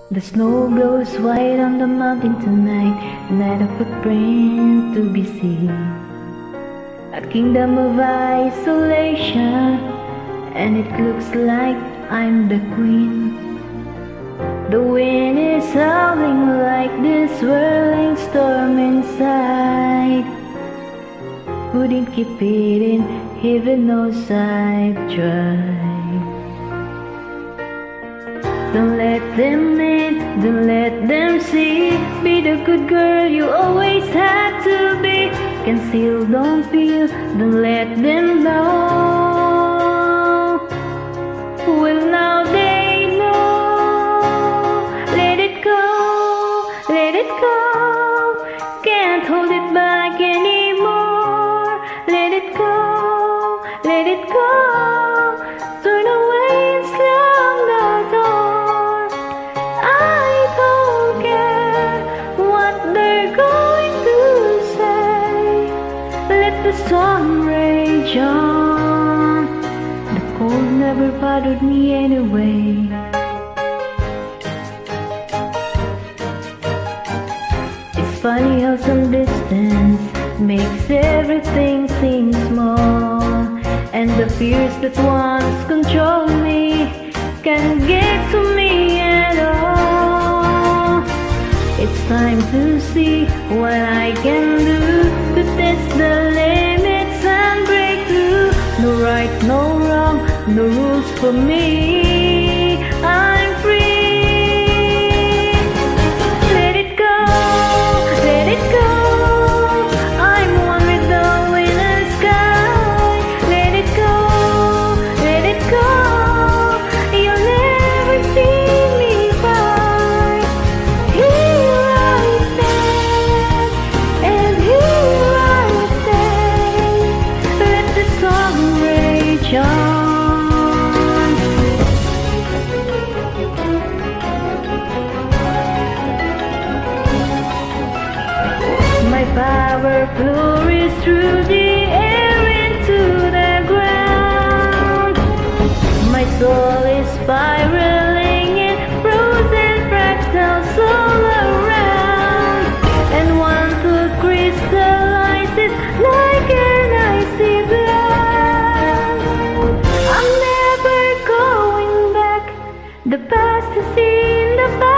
The snow glows white on the mountain tonight, not a footprint to be seen. A kingdom of isolation, and it looks like I'm the queen. The wind is howling like this swirling storm inside. Couldn't keep it in, heaven knows I've tried. Don't let them in, don't let them see. Be the good girl you always had to be. Conceal, don't feel, don't let them know. Well, now they know. Let it go, let it go. Can't hold it back anymore. Let it go, let it go. Turn away and slam the door. I don't care what they're going to say. Let the sun rage on. The cold never bothered me anyway. It's funny how some distance makes everything seem small, and the fears that once controlled me can't get to me at all. It's time to see what I can do to test the limits and break through. No right, no wrong, no rules for me. I'm free. Let it go, let it go. I'm one with the wind and sky. Let it go, let it go. You'll never see me fight. Here I stand, and here I stay. Let the sun rage on. My power flows through the air into the ground. My soul is spiraling in frozen fractals all around, and one foot crystallizes like an icy blast. I'm never going back. The past is in the past.